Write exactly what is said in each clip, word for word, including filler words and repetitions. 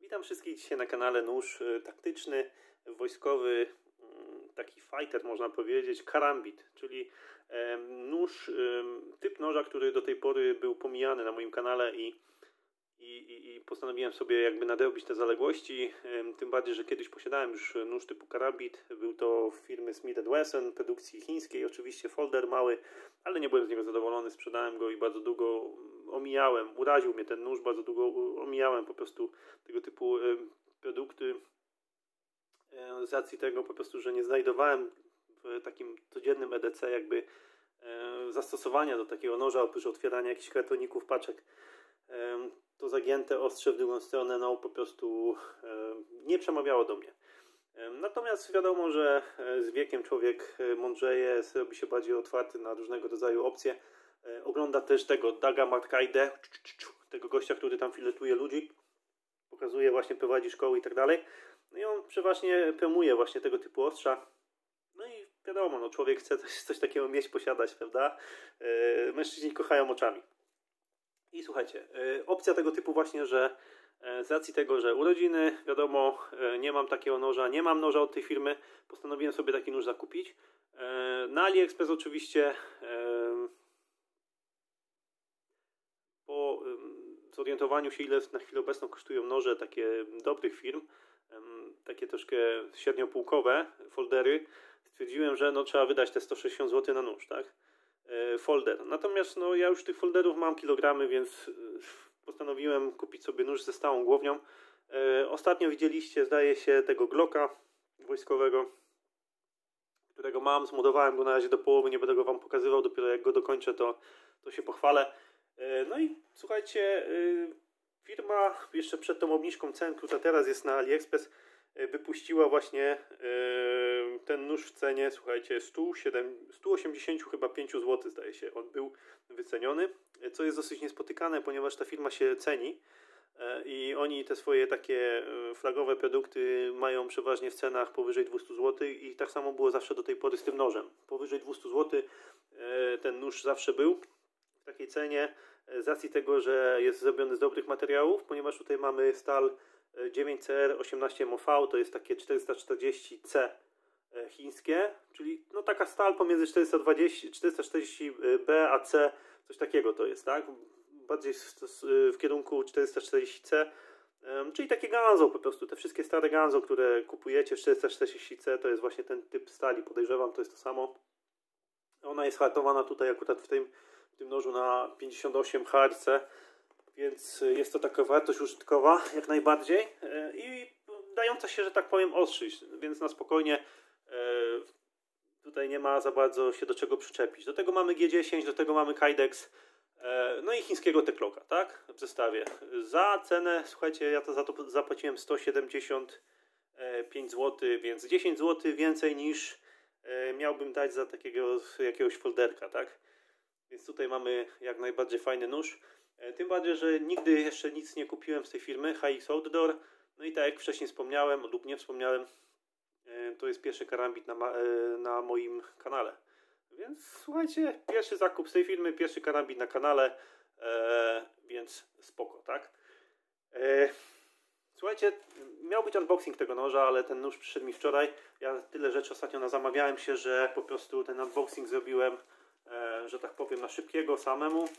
Witam wszystkich dzisiaj na kanale Nóż taktyczny, wojskowy, taki fighter można powiedzieć, karambit, czyli nóż, typ noża, który do tej pory był pomijany na moim kanale i, i, i postanowiłem sobie jakby nadrobić te zaległości, tym bardziej, że kiedyś posiadałem już nóż typu karambit, był to firmy Smith and Wesson, produkcji chińskiej, oczywiście folder mały, ale nie byłem z niego zadowolony, sprzedałem go i bardzo długo omijałem, uraził mnie ten nóż, bardzo długo omijałem po prostu tego typu produkty z racji tego po prostu, że nie znajdowałem w takim codziennym E D C jakby zastosowania do takiego noża, oprócz otwierania jakichś kartoników, paczek. To zagięte ostrze w drugą stronę no po prostu nie przemawiało do mnie. Natomiast wiadomo, że z wiekiem człowiek mądrzeje, robi się bardziej otwarty na różnego rodzaju opcje. Ogląda też tego Daga Matkaidę, tego gościa, który tam filetuje ludzi, pokazuje, właśnie prowadzi szkoły i tak dalej. No i on przeważnie promuje właśnie tego typu ostrza. No i wiadomo, no człowiek chce coś, coś takiego mieć, posiadać, prawda? Yy, mężczyźni kochają oczami. I słuchajcie, yy, opcja tego typu właśnie, że yy, z racji tego, że urodziny, wiadomo, yy, nie mam takiego noża, nie mam noża od tej firmy, postanowiłem sobie taki nóż zakupić. Yy, na AliExpress oczywiście yy, po yy, zorientowaniu się, ile na chwilę obecną kosztują noże takie dobrych firm, takie troszkę średniopółkowe foldery, stwierdziłem, że no trzeba wydać te sto sześćdziesiąt złotych na nóż, tak? Folder. Natomiast no ja już tych folderów mam kilogramy, więc postanowiłem kupić sobie nóż ze stałą głownią. Ostatnio widzieliście, zdaje się, tego Glocka wojskowego, którego mam, zmodowałem go na razie do połowy, nie będę go wam pokazywał, dopiero jak go dokończę, to, to się pochwalę. No i słuchajcie, firma jeszcze przed tą obniżką cen, która teraz jest na AliExpress, wypuściła właśnie ten nóż w cenie, słuchajcie, sto osiemdziesiąt chyba pięć złotych, zdaje się, on był wyceniony, co jest dosyć niespotykane, ponieważ ta firma się ceni i oni te swoje takie flagowe produkty mają przeważnie w cenach powyżej dwieście złotych i tak samo było zawsze do tej pory z tym nożem. Powyżej dwieście złotych ten nóż zawsze był w takiej cenie, z racji tego, że jest zrobiony z dobrych materiałów, ponieważ tutaj mamy stal dziewięć C R osiemnaście M O V, to jest takie czterysta czterdzieści C chińskie, czyli no taka stal pomiędzy czterysta dwadzieścia, czterysta czterdzieści B a C, coś takiego to jest, tak? Bardziej w kierunku czterysta czterdzieści C, czyli takie Ganzo po prostu, te wszystkie stare Ganzo, które kupujecie w czterysta czterdzieści C, to jest właśnie ten typ stali, podejrzewam, to jest to samo. Ona jest hartowana tutaj akurat w tym, w tym nożu na pięćdziesiąt osiem H R C, więc jest to taka wartość użytkowa jak najbardziej i dająca się, że tak powiem, ostrzyć, więc na spokojnie tutaj nie ma za bardzo się do czego przyczepić. Do tego mamy G dziesięć, do tego mamy Kydex, no i chińskiego T-Clocka, tak? W zestawie. Za cenę, słuchajcie, ja to za to zapłaciłem sto siedemdziesiąt pięć złotych, więc dziesięć złotych więcej niż miałbym dać za takiego jakiegoś folderka, tak? Więc tutaj mamy jak najbardziej fajny nóż. Tym bardziej, że nigdy jeszcze nic nie kupiłem z tej firmy, H X Outdoor. No i tak jak wcześniej wspomniałem lub nie wspomniałem, to jest pierwszy karambit na, na moim kanale. Więc słuchajcie, pierwszy zakup z tej firmy, pierwszy karambit na kanale, e, więc spoko, tak? E, słuchajcie, miał być unboxing tego noża, ale ten nóż przyszedł mi wczoraj. Ja tyle rzeczy ostatnio nazamawiałem się, że po prostu ten unboxing zrobiłem, e, że tak powiem, na szybkiego samemu.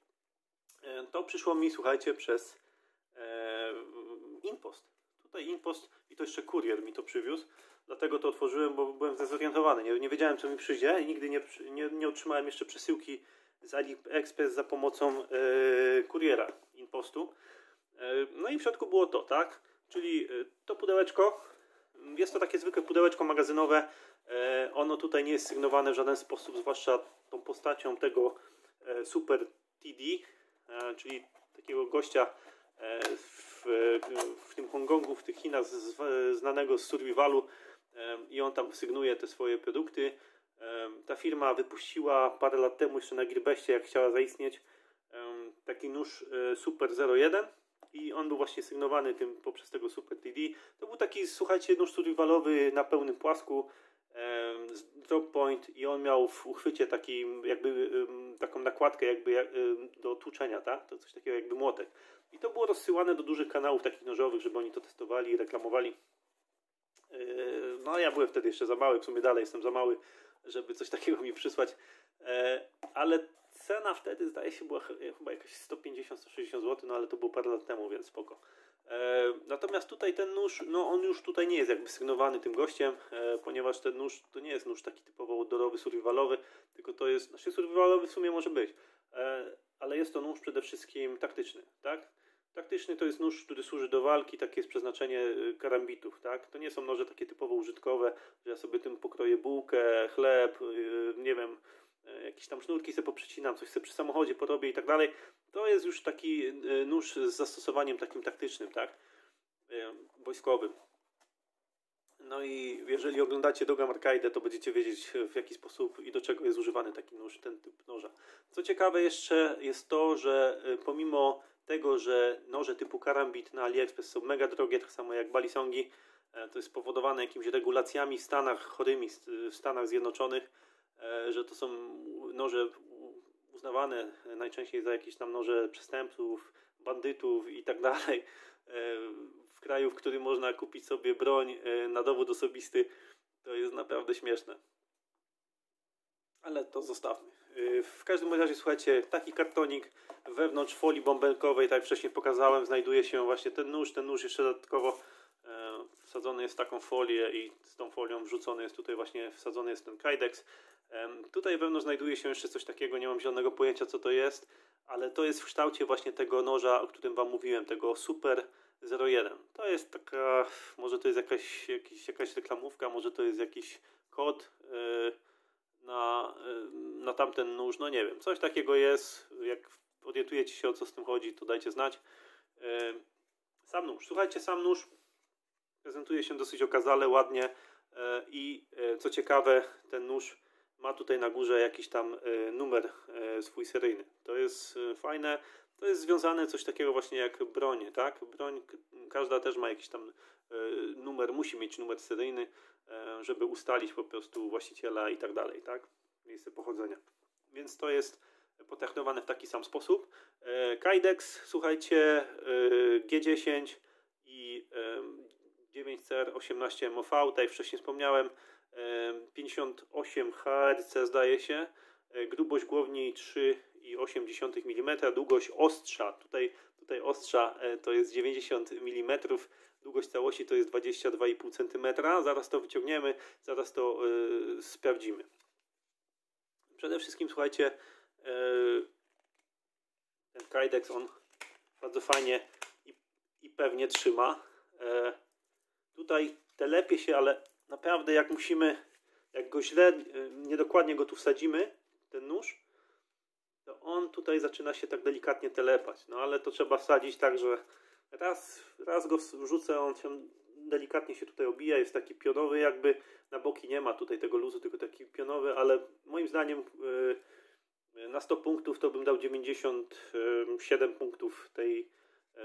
To przyszło mi, słuchajcie, przez e, InPost. Tutaj InPost i to jeszcze kurier mi to przywiózł. Dlatego to otworzyłem, bo byłem zdezorientowany. Nie, nie wiedziałem, co mi przyjdzie i nigdy nie, nie, nie otrzymałem jeszcze przesyłki z AliExpress za pomocą e, kuriera InPostu. E, no i w środku było to, tak? Czyli e, to pudełeczko. Jest to takie zwykłe pudełeczko magazynowe. E, ono tutaj nie jest sygnowane w żaden sposób, zwłaszcza tą postacią tego e, Super T D. Czyli takiego gościa w, w tym Hongkongu, w tych Chinach znanego z survivalu i on tam sygnuje te swoje produkty. Ta firma wypuściła parę lat temu jeszcze na Gearbestie, jak chciała zaistnieć, taki nóż Super zero jeden i on był właśnie sygnowany tym poprzez tego Super T D. To był taki, słuchajcie, nóż survivalowy na pełnym płasku z drop point i on miał w uchwycie taki, jakby taką nakładkę jakby do tłuczenia, tak? To coś takiego jakby młotek. I to było rozsyłane do dużych kanałów takich nożowych, żeby oni to testowali i reklamowali. No ja byłem wtedy jeszcze za mały, w sumie dalej jestem za mały, żeby coś takiego mi przysłać. Ale cena wtedy zdaje się była chyba jakieś sto pięćdziesiąt do stu sześćdziesięciu złotych, no ale to było parę lat temu, więc spoko. Natomiast tutaj ten nóż, no on już tutaj nie jest jakby sygnowany tym gościem, ponieważ ten nóż to nie jest nóż taki typowo outdoorowy, survivalowy, tylko to jest, znaczy survivalowy w sumie może być, ale jest to nóż przede wszystkim taktyczny, tak? Taktyczny to jest nóż, który służy do walki, takie jest przeznaczenie karambitów, tak? To nie są noże takie typowo użytkowe, że ja sobie tym pokroję bułkę, chleb, nie wiem, jakieś tam sznurki sobie poprzecinam, coś sobie przy samochodzie porobię i tak dalej. To jest już taki nóż z zastosowaniem takim taktycznym, tak? Wojskowym. No i jeżeli oglądacie Dogam Arcade, to będziecie wiedzieć, w jaki sposób i do czego jest używany taki nóż, ten typ noża. Co ciekawe jeszcze jest to, że pomimo tego, że noże typu karambit na AliExpress są mega drogie, tak samo jak balisongi, to jest spowodowane jakimiś regulacjami w Stanach, chorymi w Stanach Zjednoczonych, że to są noże uznawane najczęściej za jakieś tam noże przestępców, bandytów i tak dalej. W kraju, w którym można kupić sobie broń na dowód osobisty, to jest naprawdę śmieszne. Ale to zostawmy. W każdym razie, słuchajcie, taki kartonik wewnątrz folii bąbelkowej, tak jak wcześniej pokazałem, znajduje się właśnie ten nóż. Ten nóż jeszcze dodatkowo e, wsadzony jest w taką folię i z tą folią wrzucony jest tutaj właśnie, wsadzony jest ten Kydex. E, tutaj wewnątrz znajduje się jeszcze coś takiego, nie mam zielonego pojęcia co to jest, ale to jest w kształcie właśnie tego noża, o którym wam mówiłem, tego Super zero jeden. To jest taka, może to jest jakaś, jakiś, jakaś reklamówka, może to jest jakiś kod e, na, na tamten nóż, no nie wiem, coś takiego jest. Jak orientujecie się, o co z tym chodzi, to dajcie znać. Sam nóż, słuchajcie, sam nóż prezentuje się dosyć okazale, ładnie i co ciekawe, ten nóż ma tutaj na górze jakiś tam numer swój seryjny. To jest fajne, to jest związane coś takiego właśnie jak broń, tak? Broń, każda też ma jakiś tam numer, musi mieć numer seryjny, żeby ustalić po prostu właściciela i tak dalej, tak? Miejsce pochodzenia. Więc to jest potraktowane w taki sam sposób. Kydex, słuchajcie, G dziesięć i dziewięć C R osiemnaście M O V, tak jak wcześniej wspomniałem, pięćdziesiąt osiem herców zdaje się, grubość głowni trzy i osiem dziesiątych milimetra, długość ostrza, tutaj, tutaj ostrza to jest dziewięćdziesiąt milimetrów, długość całości to jest dwadzieścia dwa i pół centymetra. Zaraz to wyciągniemy, zaraz to yy, sprawdzimy. Przede wszystkim, słuchajcie, yy, ten Kydex, on bardzo fajnie i, i pewnie trzyma. Yy, tutaj telepie się, ale naprawdę jak musimy, jak go źle, yy, niedokładnie go tu wsadzimy, ten nóż, to on tutaj zaczyna się tak delikatnie telepać. No ale to trzeba wsadzić tak, że Raz, raz go wrzucę, on się delikatnie się tutaj obija, jest taki pionowy, jakby na boki nie ma tutaj tego luzu, tylko taki pionowy, ale moim zdaniem yy, na sto punktów to bym dał dziewięćdziesiąt siedem punktów tej, yy,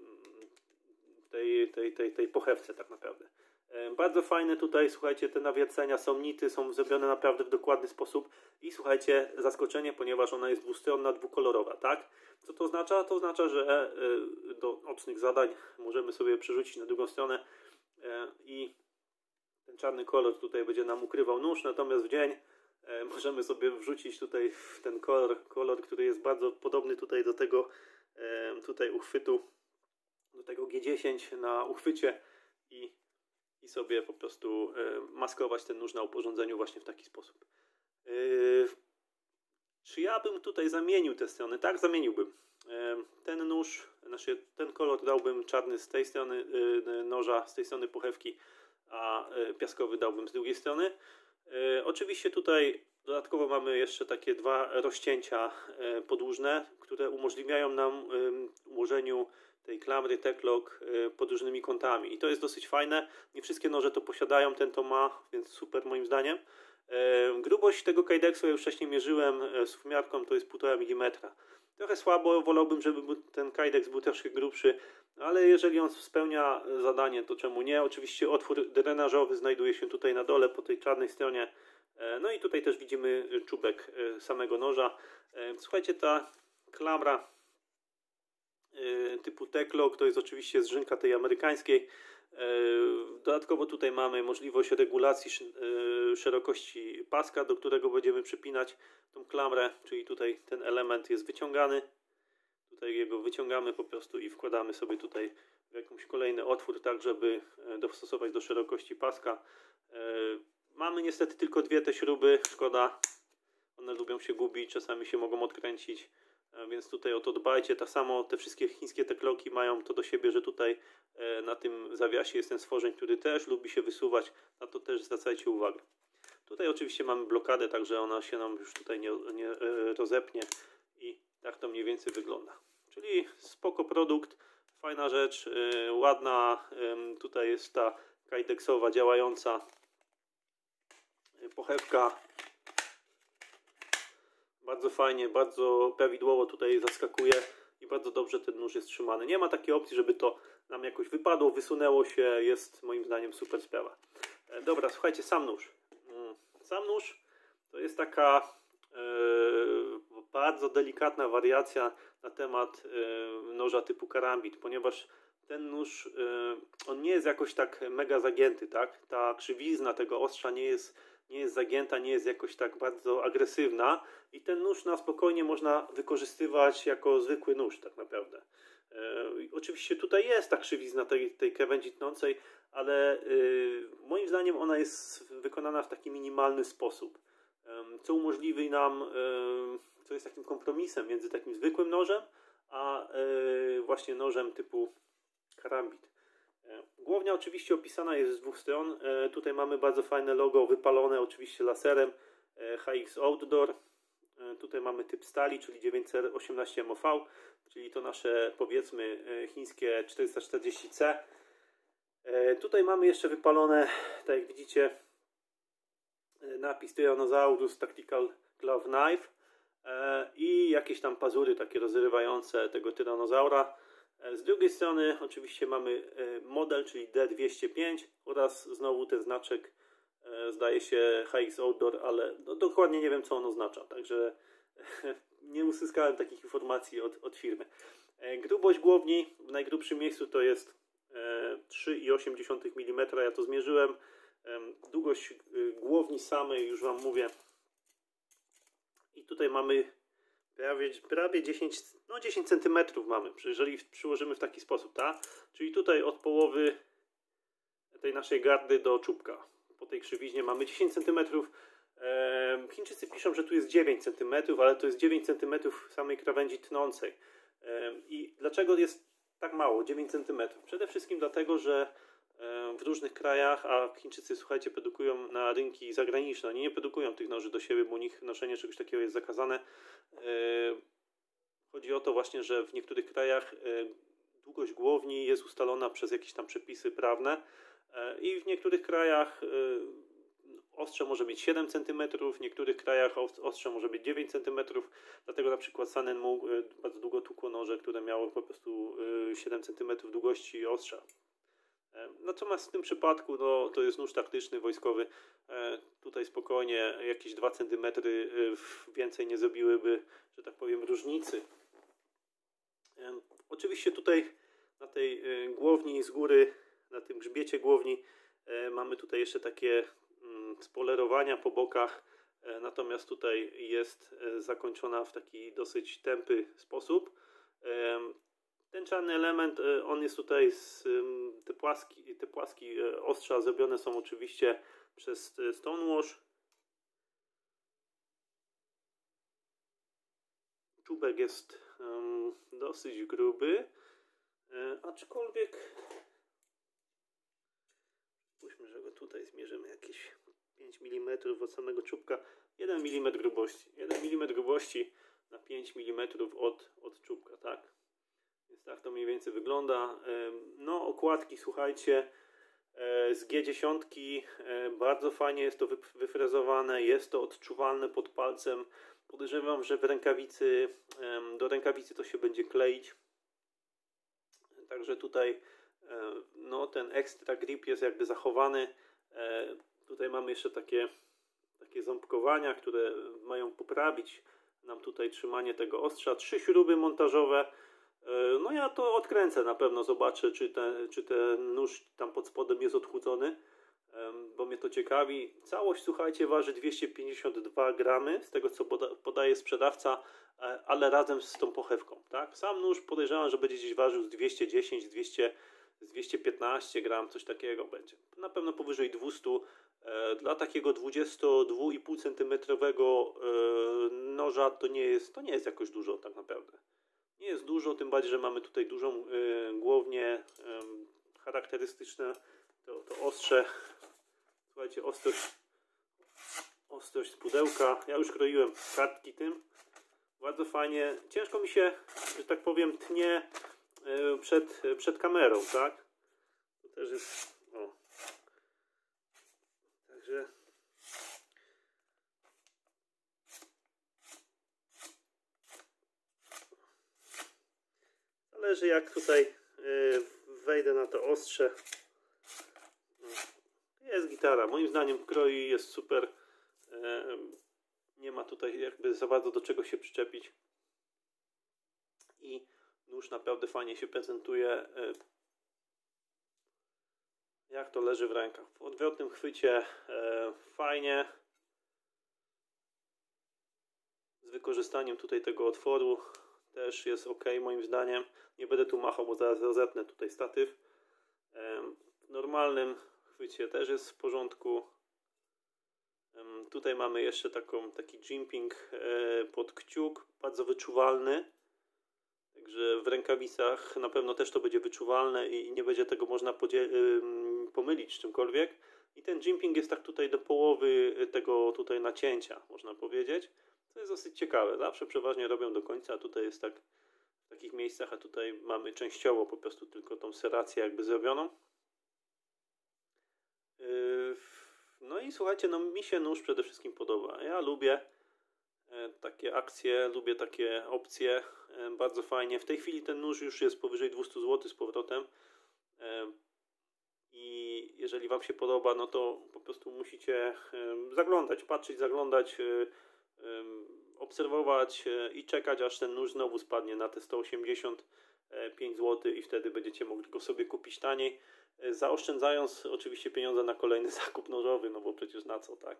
tej, tej, tej, tej pochewce tak naprawdę. Yy, bardzo fajne tutaj, słuchajcie, te nawiercenia są nity, są zrobione naprawdę w dokładny sposób i słuchajcie, zaskoczenie, ponieważ ona jest dwustronna, dwukolorowa, tak? Co to oznacza? To oznacza, że do nocnych zadań możemy sobie przerzucić na drugą stronę i ten czarny kolor tutaj będzie nam ukrywał nóż, natomiast w dzień możemy sobie wrzucić tutaj ten kolor, kolor, który jest bardzo podobny tutaj do tego tutaj uchwytu, do tego G dziesięć na uchwycie i, i sobie po prostu maskować ten nóż na uporządzeniu właśnie w taki sposób. Czy ja bym tutaj zamienił te strony? Tak, zamieniłbym. Ten nóż, znaczy ten kolor dałbym czarny z tej strony noża, z tej strony pochewki, a piaskowy dałbym z drugiej strony. Oczywiście tutaj dodatkowo mamy jeszcze takie dwa rozcięcia podłużne, które umożliwiają nam ułożeniu tej klamry T-Clock pod różnymi kątami. I to jest dosyć fajne. Nie wszystkie noże to posiadają, ten to ma, więc super moim zdaniem. Grubość tego Kydexu ja już wcześniej mierzyłem z wmiarką, to jest półtora milimetra. Trochę słabo, wolałbym, żeby ten Kydex był troszkę grubszy, ale jeżeli on spełnia zadanie, to czemu nie? Oczywiście otwór drenażowy znajduje się tutaj na dole, po tej czarnej stronie. No i tutaj też widzimy czubek samego noża. Słuchajcie, ta klamra typu T-Clock, to jest oczywiście zżynka tej amerykańskiej. Dodatkowo tutaj mamy możliwość regulacji szerokości paska, do którego będziemy przypinać tą klamrę, czyli tutaj ten element jest wyciągany. Tutaj jego wyciągamy po prostu i wkładamy sobie tutaj w jakąś kolejny otwór, tak żeby dostosować do szerokości paska. Mamy niestety tylko dwie te śruby, szkoda, one lubią się gubić, czasami się mogą odkręcić, więc tutaj o to dbajcie. Tak samo te wszystkie chińskie T-Clocki mają to do siebie, że tutaj na tym zawiasie jest ten stworzeń, który też lubi się wysuwać, na to też zwracajcie uwagę. Tutaj oczywiście mamy blokadę, także ona się nam już tutaj nie, nie rozepnie i tak to mniej więcej wygląda. Czyli spoko produkt, fajna rzecz, yy, ładna, yy, tutaj jest ta kajdeksowa działająca yy, pochewka. Bardzo fajnie, bardzo prawidłowo tutaj zaskakuje i bardzo dobrze ten nóż jest trzymany. Nie ma takiej opcji, żeby to nam jakoś wypadło, wysunęło się, jest moim zdaniem super sprawa. E, dobra, słuchajcie, sam nóż. Mm, sam nóż to jest taka e, bardzo delikatna wariacja na temat e, noża typu karambit, ponieważ ten nóż, e, on nie jest jakoś tak mega zagięty, tak? Ta krzywizna tego ostrza nie jest, nie jest zagięta, nie jest jakoś tak bardzo agresywna i ten nóż na spokojnie można wykorzystywać jako zwykły nóż tak naprawdę. E, oczywiście tutaj jest ta krzywizna tej, tej krawędzi tnącej, ale e, moim zdaniem ona jest wykonana w taki minimalny sposób, e, co umożliwi nam, e, co jest takim kompromisem między takim zwykłym nożem, a e, właśnie nożem typu karambit. E, głownia oczywiście opisana jest z dwóch stron. E, tutaj mamy bardzo fajne logo wypalone oczywiście laserem e, H X Outdoor. E, tutaj mamy typ stali, czyli dziewięćset osiemnaście M O V, czyli to nasze powiedzmy chińskie czterysta czterdzieści C. E, tutaj mamy jeszcze wypalone, tak jak widzicie, napis Tyrannosaurus Tactical Glove Knife e, i jakieś tam pazury takie rozrywające tego tyranozaura. Z drugiej strony oczywiście mamy model, czyli D dwieście pięć oraz znowu ten znaczek, zdaje się H X Outdoor, ale no dokładnie nie wiem, co on oznacza, także nie uzyskałem takich informacji od, od firmy. Grubość głowni w najgrubszym miejscu to jest trzy przecinek osiem milimetra, ja to zmierzyłem. Długość głowni samej już Wam mówię i tutaj mamy Prawie, prawie dziesięć, no dziesięć centymetrów mamy, jeżeli przyłożymy w taki sposób, tak? Czyli tutaj od połowy tej naszej gardy do czubka. Po tej krzywiźnie mamy dziesięć centymetrów. Eee, Chińczycy piszą, że tu jest dziewięć centymetrów, ale to jest dziewięć centymetrów samej krawędzi tnącej. Eee, I dlaczego jest tak mało, dziewięć centymetrów? Przede wszystkim dlatego, że w różnych krajach, a Chińczycy, słuchajcie, produkują na rynki zagraniczne. Oni nie produkują tych noży do siebie, bo u nich noszenie czegoś takiego jest zakazane. Chodzi o to właśnie, że w niektórych krajach długość głowni jest ustalona przez jakieś tam przepisy prawne i w niektórych krajach ostrze może być siedem centymetrów, w niektórych krajach ostrze może być dziewięć centymetrów, dlatego na przykład Sanen mógł bardzo długo tłukło noże, które miały po prostu siedem centymetrów długości ostrza. Natomiast w tym przypadku no, to jest nóż taktyczny, wojskowy. E, tutaj spokojnie jakieś dwa centymetry więcej nie zrobiłyby, że tak powiem, różnicy. E, oczywiście tutaj na tej e, głowni z góry, na tym grzbiecie głowni e, mamy tutaj jeszcze takie mm, spolerowania po bokach, e, natomiast tutaj jest e, zakończona w taki dosyć tępy sposób. E, Ten czarny element, on jest tutaj, z, te, płaski, te płaski ostrza zrobione są oczywiście przez Stonewash. Czubek jest um, dosyć gruby, e, aczkolwiek spójrzmy, że go tutaj zmierzymy jakieś pięć milimetrów od samego czubka. jeden milimetr grubości. jeden milimetr grubości na pięć milimetrów od, od czubka, tak? Więc tak to mniej więcej wygląda. No okładki, słuchajcie, z G dziesięć bardzo fajnie jest to wyfrezowane, jest to odczuwalne pod palcem. Podejrzewam, że w rękawicy, do rękawicy to się będzie kleić. Także tutaj no, ten extra grip jest jakby zachowany. Tutaj mamy jeszcze takie, takie ząbkowania, które mają poprawić nam tutaj trzymanie tego ostrza. Trzy śruby montażowe. No ja to odkręcę na pewno, zobaczę czy, te, czy ten nóż tam pod spodem jest odchudzony, bo mnie to ciekawi. Całość, słuchajcie, waży dwieście pięćdziesiąt dwa gramy, z tego co poda podaje sprzedawca, ale razem z tą pochewką, tak? Sam nóż podejrzewam, że będzie gdzieś ważył z dwieście dziesięć, dwieście, dwieście piętnaście gram, coś takiego będzie. Na pewno powyżej dwieście. Dla takiego dwudziestu dwóch i pół centymetrowego noża to nie jest, to nie jest jakoś dużo tak naprawdę. Nie jest dużo, tym bardziej, że mamy tutaj dużą głownię, charakterystyczne to, to ostrze. Słuchajcie, ostrość, ostrość z pudełka. Ja już kroiłem kartki tym. Bardzo fajnie. Ciężko mi się, że tak powiem, tnie przed, przed kamerą, tak? To też jest... O. Także... Zależy jak tutaj wejdę na to ostrze. Jest gitara. Moim zdaniem kroi, jest super. Nie ma tutaj jakby za bardzo do czego się przyczepić. I nóż naprawdę fajnie się prezentuje. Jak to leży w rękach. W odwrotnym chwycie fajnie. Z wykorzystaniem tutaj tego otworu też jest ok moim zdaniem. Nie będę tu machał, bo zaraz rozetnę tutaj statyw. W normalnym chwycie też jest w porządku. Tutaj mamy jeszcze taką, taki jimping pod kciuk, bardzo wyczuwalny. Także w rękawicach na pewno też to będzie wyczuwalne i nie będzie tego można pomylić z czymkolwiek. I ten jimping jest tak tutaj do połowy tego tutaj nacięcia, można powiedzieć. To jest dosyć ciekawe. Zawsze przeważnie robią do końca, a tutaj jest tak w takich miejscach, a tutaj mamy częściowo po prostu tylko tą serację jakby zrobioną. No i słuchajcie, no mi się nóż przede wszystkim podoba. Ja lubię takie akcje, lubię takie opcje. Bardzo fajnie. W tej chwili ten nóż już jest powyżej dwieście złotych z powrotem. I jeżeli Wam się podoba, no to po prostu musicie zaglądać, patrzeć, zaglądać, obserwować i czekać, aż ten nóż znowu spadnie na te sto osiemdziesiąt pięć złotych i wtedy będziecie mogli go sobie kupić taniej, zaoszczędzając oczywiście pieniądze na kolejny zakup nożowy, no bo przecież na co, tak?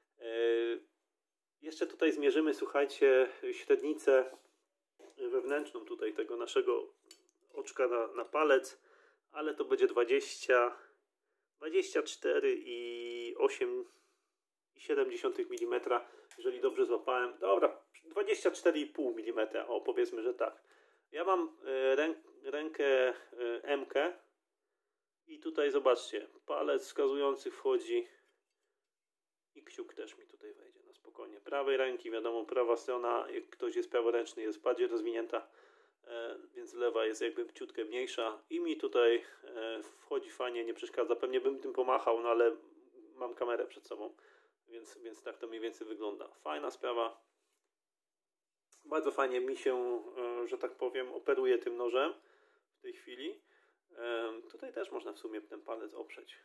Jeszcze tutaj zmierzymy, słuchajcie, średnicę wewnętrzną tutaj tego naszego oczka na, na palec, ale to będzie dwadzieścia, dwadzieścia cztery i osiem i siedem milimetrów, jeżeli dobrze złapałem. Dobra, dwadzieścia cztery i pół milimetra, o powiedzmy, że tak. Ja mam rę, rękę M-kę i tutaj zobaczcie, palec wskazujący wchodzi i kciuk też mi tutaj wejdzie na spokojnie. Prawej ręki, wiadomo, prawa strona, jak ktoś jest praworęczny, jest bardziej rozwinięta, więc lewa jest jakby ciutkę mniejsza i mi tutaj wchodzi fajnie, nie przeszkadza. Pewnie bym tym pomachał, no ale mam kamerę przed sobą, więc, więc tak to mniej więcej wygląda. Fajna sprawa. Bardzo fajnie mi się, że tak powiem, operuje tym nożem w tej chwili. Tutaj też można w sumie ten palec oprzeć.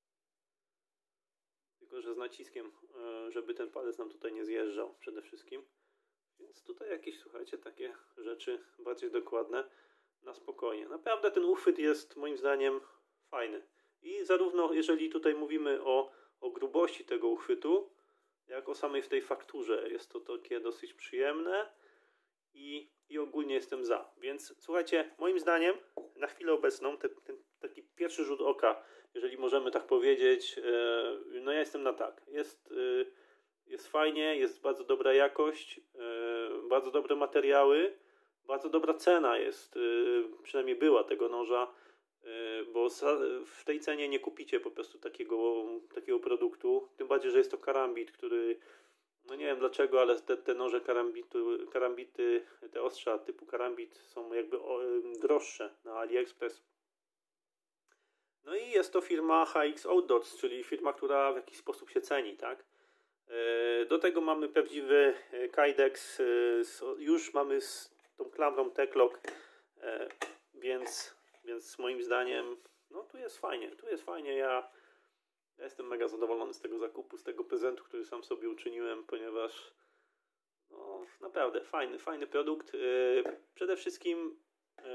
Tylko że z naciskiem, żeby ten palec nam tutaj nie zjeżdżał przede wszystkim. Więc tutaj jakieś, słuchajcie, takie rzeczy bardziej dokładne na spokojnie. Naprawdę ten uchwyt jest moim zdaniem fajny. I zarówno jeżeli tutaj mówimy o, o grubości tego uchwytu, jak o samej w tej fakturze. Jest to takie dosyć przyjemne i, i ogólnie jestem za. Więc słuchajcie, moim zdaniem na chwilę obecną te, ten taki pierwszy rzut oka, jeżeli możemy tak powiedzieć, yy, no ja jestem na tak. Jest, yy, jest fajnie, jest bardzo dobra jakość, yy, bardzo dobre materiały, bardzo dobra cena jest, yy, przynajmniej była tego noża, yy, bo w tej cenie nie kupicie po prostu takiego, takiego produktu, tym bardziej, że jest to karambit, który, no nie wiem dlaczego, ale te, te noże karambitu, karambity, te ostrza typu karambit są jakby o, yy, droższe na AliExpress. No i jest to firma H X Outdoors, czyli firma, która w jakiś sposób się ceni, tak? Do tego mamy prawdziwy Kydex, już mamy z tą klamrą T-Clock, więc, więc moim zdaniem, no tu jest fajnie, tu jest fajnie, ja, ja jestem mega zadowolony z tego zakupu, z tego prezentu, który sam sobie uczyniłem, ponieważ no naprawdę fajny, fajny produkt. Przede wszystkim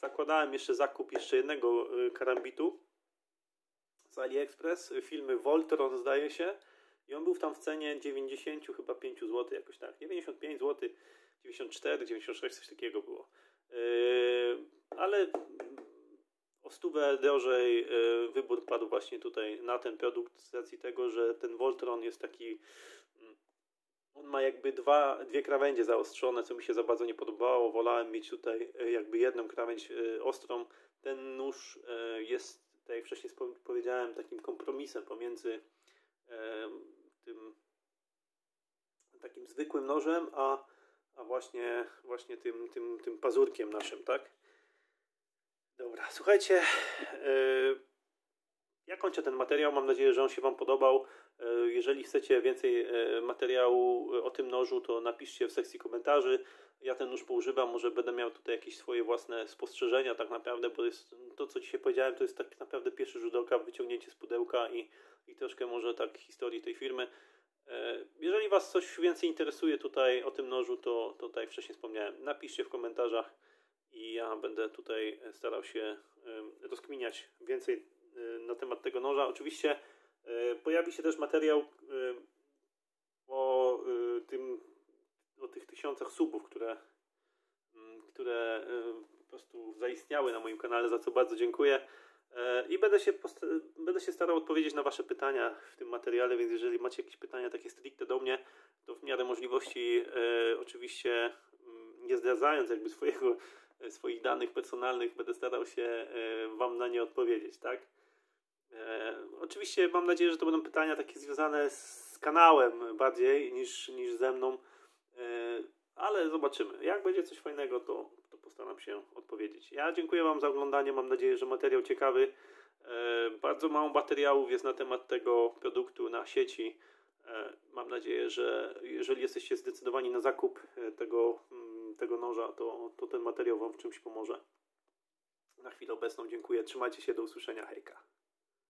zakładałem jeszcze zakup jeszcze jednego karambitu z AliExpress, firmy Voltron zdaje się, i on był tam w cenie dziewięćdziesiąt chyba pięć złotych, jakoś tak, dziewięćdziesiąt pięć złotych, dziewięćdziesiąt cztery, dziewięćdziesiąt sześć, coś takiego było. Yy, ale o stówę drożej yy, wybór padł właśnie tutaj na ten produkt z racji tego, że ten Voltron jest taki, on ma jakby dwa, dwie krawędzie zaostrzone, co mi się za bardzo nie podobało. Wolałem mieć tutaj jakby jedną krawędź ostrą. Ten nóż jest, tak jak wcześniej powiedziałem, takim kompromisem pomiędzy tym takim zwykłym nożem, a, a właśnie, właśnie tym, tym, tym pazurkiem naszym, tak? Dobra, słuchajcie, ja kończę ten materiał, mam nadzieję, że on się Wam podobał. Jeżeli chcecie więcej materiału o tym nożu, to napiszcie w sekcji komentarzy. Ja ten nóż poużywam, może będę miał tutaj jakieś swoje własne spostrzeżenia tak naprawdę, bo jest, to co dzisiaj powiedziałem, to jest tak naprawdę pierwszy rzut oka, wyciągnięcie z pudełka i, i troszkę może tak historii tej firmy. Jeżeli Was coś więcej interesuje tutaj o tym nożu, to, to tak jak wcześniej wspomniałem, napiszcie w komentarzach i ja będę tutaj starał się rozkminiać więcej na temat tego noża. Oczywiście pojawi się też materiał o tym, o tych tysiącach subów, które, które po prostu zaistniały na moim kanale, za co bardzo dziękuję. I będę się, będę się starał odpowiedzieć na Wasze pytania w tym materiale, więc jeżeli macie jakieś pytania takie stricte do mnie, to w miarę możliwości oczywiście nie zdradzając jakby swojego, swoich danych personalnych, będę starał się Wam na nie odpowiedzieć, tak? E, oczywiście mam nadzieję, że to będą pytania takie związane z kanałem bardziej niż, niż ze mną, e, ale zobaczymy. Jak będzie coś fajnego, to, to postaram się odpowiedzieć. Ja dziękuję Wam za oglądanie, mam nadzieję, że materiał ciekawy. E, bardzo mało materiałów jest na temat tego produktu na sieci. E, mam nadzieję, że jeżeli jesteście zdecydowani na zakup tego, tego noża, to, to ten materiał Wam w czymś pomoże. Na chwilę obecną dziękuję, trzymajcie się, do usłyszenia, hejka.